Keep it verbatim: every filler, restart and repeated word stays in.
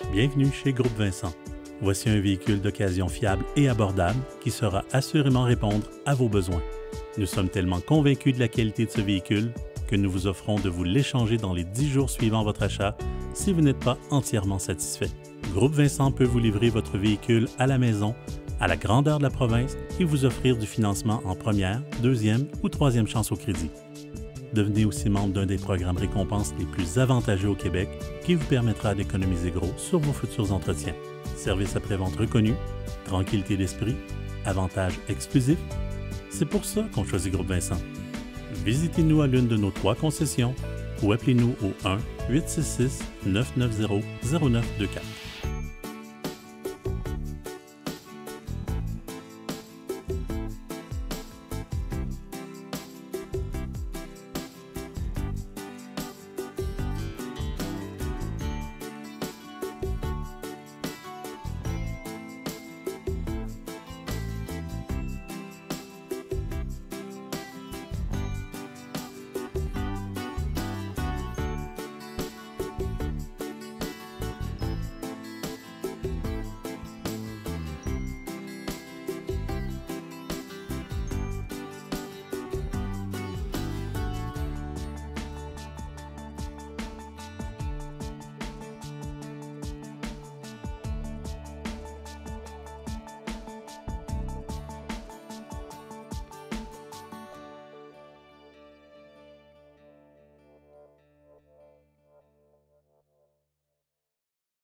Bienvenue chez Groupe Vincent. Voici un véhicule d'occasion fiable et abordable qui saura assurément répondre à vos besoins. Nous sommes tellement convaincus de la qualité de ce véhicule que nous vous offrons de vous l'échanger dans les dix jours suivant votre achat si vous n'êtes pas entièrement satisfait. Groupe Vincent peut vous livrer votre véhicule à la maison, à la grandeur de la province et vous offrir du financement en première, deuxième ou troisième chance au crédit. Devenez aussi membre d'un des programmes récompenses les plus avantageux au Québec qui vous permettra d'économiser gros sur vos futurs entretiens. Service après-vente reconnu, tranquillité d'esprit, avantages exclusifs. C'est pour ça qu'on choisit Groupe Vincent. Visitez-nous à l'une de nos trois concessions ou appelez-nous au un huit six six neuf neuf zéro zéro neuf deux quatre.